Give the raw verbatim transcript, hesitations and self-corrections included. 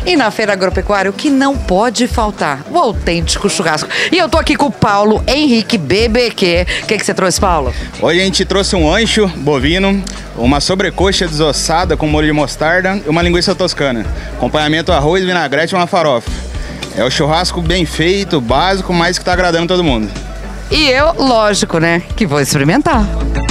E na Feira Agropecuária, o que não pode faltar? O autêntico churrasco. E eu tô aqui com o Paulo Henrique B B Q. O que, que você trouxe, Paulo? Hoje a gente trouxe um ancho bovino, uma sobrecoxa desossada com molho de mostarda e uma linguiça toscana. Acompanhamento arroz, vinagrete e uma farofa. É o churrasco bem feito, básico, mas que tá agradando todo mundo. E eu, lógico, né, que vou experimentar.